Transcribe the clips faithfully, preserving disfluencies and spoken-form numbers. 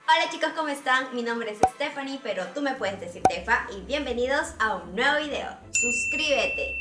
Hola chicos, ¿cómo están? Mi nombre es Stephanie, pero tú me puedes decir Tefa y bienvenidos a un nuevo video. Suscríbete.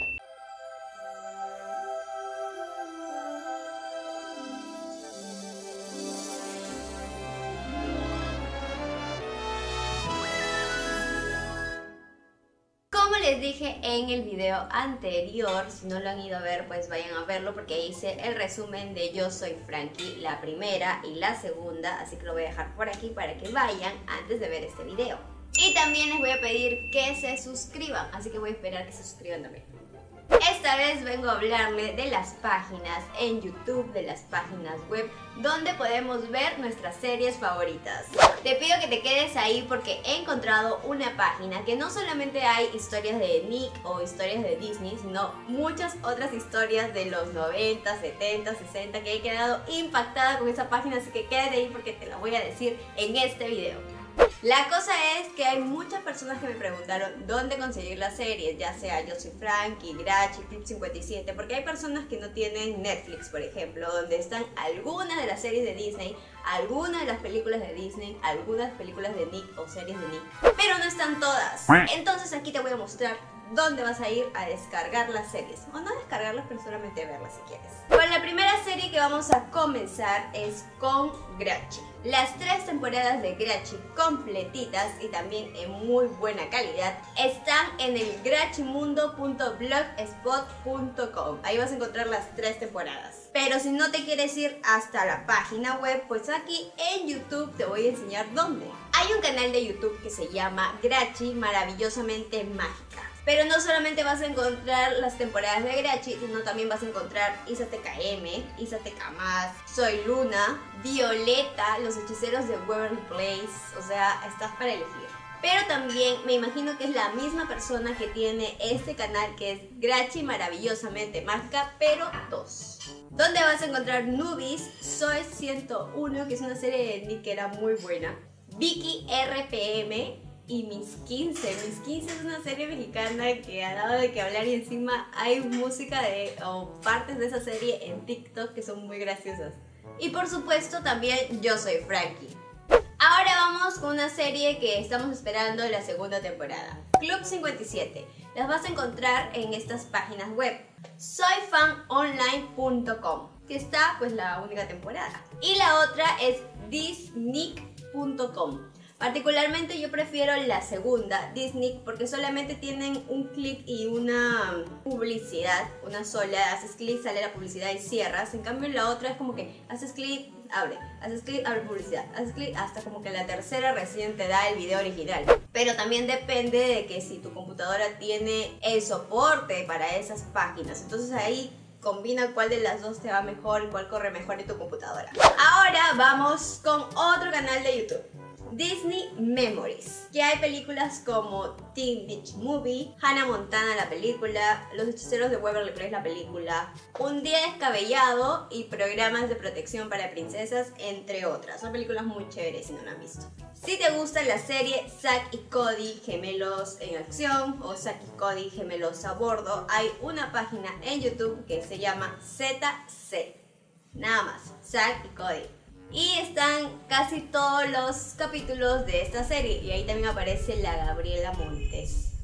Como les dije en el video anterior, si no lo han ido a ver, pues vayan a verlo porque hice el resumen de Yo Soy Frankie, la primera y la segunda, así que lo voy a dejar por aquí para que vayan antes de ver este video. Y también les voy a pedir que se suscriban, así que voy a esperar que se suscriban también. Esta vez vengo a hablarle de las páginas en YouTube, de las páginas web, donde podemos ver nuestras series favoritas. Te pido que te quedes ahí porque he encontrado una página que no solamente hay historias de Nick o historias de Disney, sino muchas otras historias de los noventa, setenta, sesenta, que he quedado impactada con esa página, así que quédate ahí porque te la voy a decir en este video. La cosa es que hay muchas personas que me preguntaron dónde conseguir las series, ya sea Yo Soy Frankie, Grachi, Club cincuenta y siete, porque hay personas que no tienen Netflix, por ejemplo, donde están algunas de las series de Disney, algunas de las películas de Disney, algunas películas de Nick o series de Nick, pero no están todas. Entonces aquí te voy a mostrar dónde vas a ir a descargar las series, o no descargarlas, pero solamente verlas si quieres. Con la primera serie que vamos a comenzar es con Grachi. Las tres temporadas de Grachi completitas y también en muy buena calidad están en el grachimundo punto blogspot punto com. Ahí vas a encontrar las tres temporadas. Pero si no te quieres ir hasta la página web, pues aquí en YouTube te voy a enseñar dónde. Hay un canal de YouTube que se llama Grachi Maravillosamente Mágica. Pero no solamente vas a encontrar las temporadas de Grachi, sino también vas a encontrar Isa T K M, Isa T K más, Soy Luna, Violeta, Los Hechiceros de Waverly Place, o sea, estás para elegir. Pero también me imagino que es la misma persona que tiene este canal que es Grachi Maravillosamente Mágica, pero dos. Donde vas a encontrar Nubis, Soy ciento uno, que es una serie de Nick que era muy buena, Vicky R P M, y Mis quince. Mis quince es una serie mexicana que ha dado de qué hablar y encima hay música de o partes de esa serie en TikTok que son muy graciosas. Y por supuesto también Yo Soy Frankie. Ahora vamos con una serie que estamos esperando la segunda temporada, Club cincuenta y siete. Las vas a encontrar en estas páginas web, soy fan online punto com, que está pues la única temporada, y la otra es disnick punto com. Particularmente yo prefiero la segunda, Disney, porque solamente tienen un clic y una publicidad, una sola, haces clic, sale la publicidad y cierras. En cambio la otra es como que haces clic, abre, haces clic, abre publicidad, haces clic, hasta como que la tercera recién te da el video original. Pero también depende de que si tu computadora tiene el soporte para esas páginas, entonces ahí combina cuál de las dos te va mejor y cuál corre mejor en tu computadora. Ahora vamos con otro canal de YouTube, Disney Memories, que hay películas como Teen Beach Movie, Hannah Montana la película, Los Hechiceros de Waverly Place la película, Un Día Descabellado y Programas de Protección para Princesas, entre otras. Son películas muy chéveres si no la han visto. Si te gusta la serie Zack y Cody Gemelos en Acción o Zack y Cody Gemelos a Bordo, hay una página en YouTube que se llama Z C. Nada más, Zack y Cody. Y están casi todos los capítulos de esta serie. Y ahí también aparece la Gabriela Montes.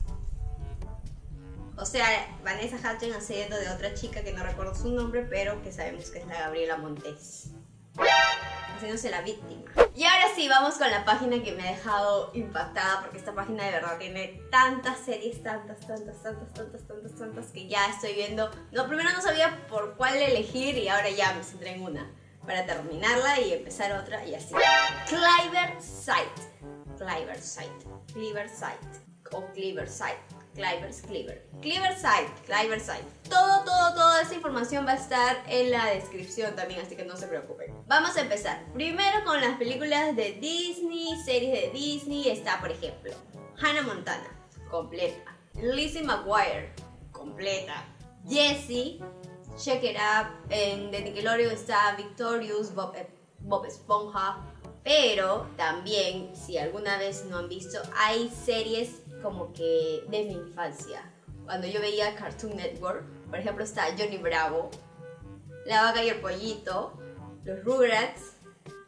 O sea, Vanessa Hudgens haciendo de otra chica que no recuerdo su nombre, pero que sabemos que es la Gabriela Montes, haciéndose la víctima. Y ahora sí, vamos con la página que me ha dejado impactada, porque esta página de verdad tiene tantas series, tantas, tantas, tantas, tantas, tantas, tantas, que ya estoy viendo. No, primero no sabía por cuál elegir y ahora ya me centré en una, para terminarla y empezar otra y así. Clever Site, Clever Site, Clever Site o Clever Site, Clever, Clever, Clever Site, Clever Site. Todo, todo, toda esta información va a estar en la descripción también, así que no se preocupen. Vamos a empezar. Primero con las películas de Disney, series de Disney. Está, por ejemplo, Hannah Montana, completa. Lizzie McGuire, completa. Jessie, Check It Up. En The Nickelodeon está Victorious, Bob, eh, Bob Esponja. Pero también, si alguna vez no han visto, hay series como que de mi infancia. Cuando yo veía Cartoon Network, por ejemplo, está Johnny Bravo, La Vaca y el Pollito, Los Rugrats,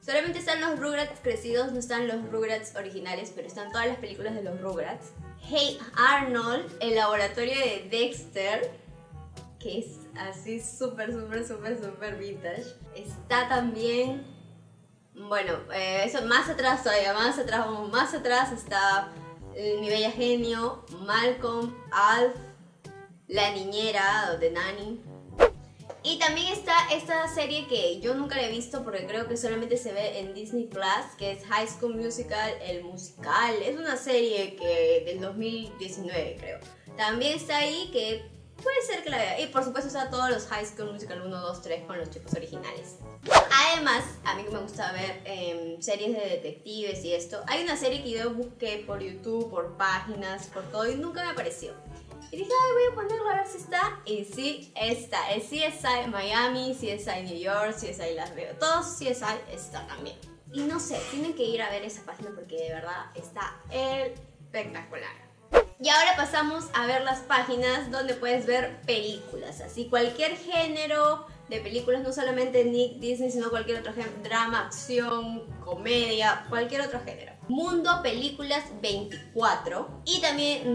Solamente están los Rugrats crecidos, no están los Rugrats originales, pero están todas las películas de los Rugrats. Hey Arnold, el laboratorio de Dexter, que es así súper, súper, súper, súper vintage. Está también, bueno, eh, eso más atrás todavía, más atrás, vamos más atrás, está Mi Bella Genio, Malcolm, Alf, La Niñera, de Nanny. Y también está esta serie que yo nunca la he visto porque creo que solamente se ve en Disney Plus, que es High School Musical, el musical. Es una serie que del dos mil diecinueve, creo. También está ahí, que puede ser que la vea. Y por supuesto está todos los High School Musical uno, dos, tres con los chicos originales. Además, a mí que me gusta ver eh, series de detectives y esto, hay una serie que yo busqué por YouTube, por páginas, por todo, y nunca me apareció. Y dije, ay, voy a ponerla a ver si está. Y sí está. El C S I Miami, C S I New York, C S I Las Vegas. Todos C S I está también. Y no sé, tienen que ir a ver esa página porque de verdad está espectacular. Y ahora pasamos a ver las páginas donde puedes ver películas. Así cualquier género de películas, no solamente Nick Disney, sino cualquier otro género. Drama, acción, comedia, cualquier otro género. Mundo Películas veinticuatro y también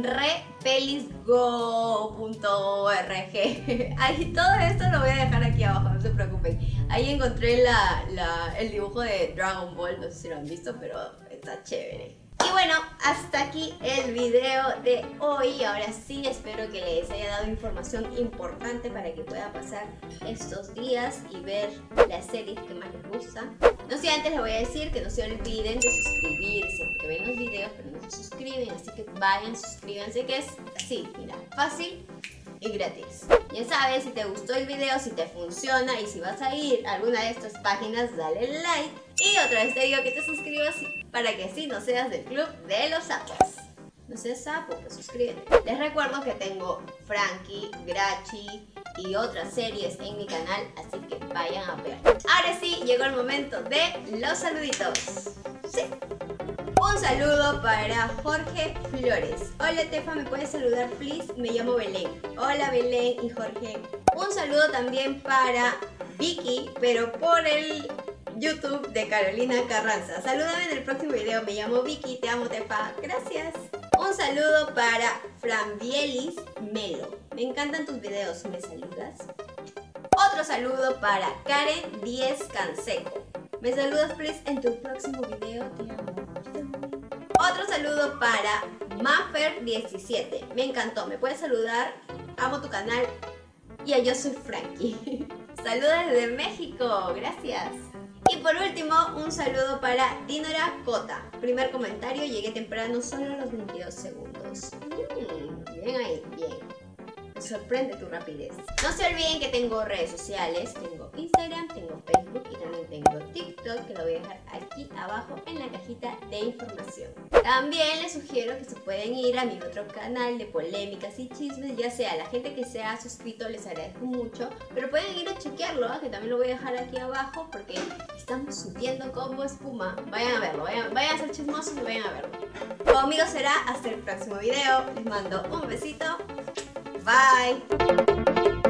repelisgo punto org. Ahí todo esto lo voy a dejar aquí abajo, no se preocupen. Ahí encontré la, la, el dibujo de Dragon Ball, no sé si lo han visto, pero está chévere. Y bueno, hasta aquí el video de hoy. Ahora sí, espero que les haya dado información importante para que puedan pasar estos días y ver las series que más les gustan. No sé, antes les voy a decir que no se olviden de suscribirse, porque ven los videos pero no se suscriben, así que vayan, suscríbanse, que es así, mira, fácil y gratis. Ya sabes, si te gustó el video, si te funciona y si vas a ir a alguna de estas páginas, dale like. Y otra vez te digo que te suscribas para que así no seas del club de los sapos. No seas sapo, pues suscríbete. Les recuerdo que tengo Frankie, Grachi y otras series en mi canal, así que vayan a ver. Ahora sí, llegó el momento de los saluditos. Sí. Un saludo para Jorge Flores. Hola Tefa, ¿me puedes saludar please? Me llamo Belén. Hola Belén y Jorge. Un saludo también para Vicky, pero por el YouTube de Carolina Carranza. Salúdame en el próximo video. Me llamo Vicky, te amo Tefa. Gracias. Un saludo para Frambielis Melo. Me encantan tus videos, ¿me saludas? Otro saludo para Karen Díez Canseco. ¿Me saludas please en tu próximo video? Te amo. Otro saludo para Maffer diecisiete. Me encantó, me puedes saludar. Amo tu canal. Y yo soy Frankie. Saludos desde México, gracias. Y por último, un saludo para Dinora Cota. Primer comentario, llegué temprano, solo a los veintidós segundos. Mm, bien ahí, bien. Me sorprende tu rapidez. No se olviden que tengo redes sociales. Tengo Instagram, tengo Facebook y también tengo TikTok, que lo voy a dejar aquí abajo en la cajita de información. También les sugiero que se pueden ir a mi otro canal de polémicas y chismes, ya sea la gente que se ha suscrito, les agradezco mucho, pero pueden ir a chequearlo, ¿eh? Que también lo voy a dejar aquí abajo porque estamos subiendo como espuma. Vayan a verlo, vayan, vayan a ser chismosos y vayan a verlo. Conmigo será hasta el próximo video. Les mando un besito. Bye.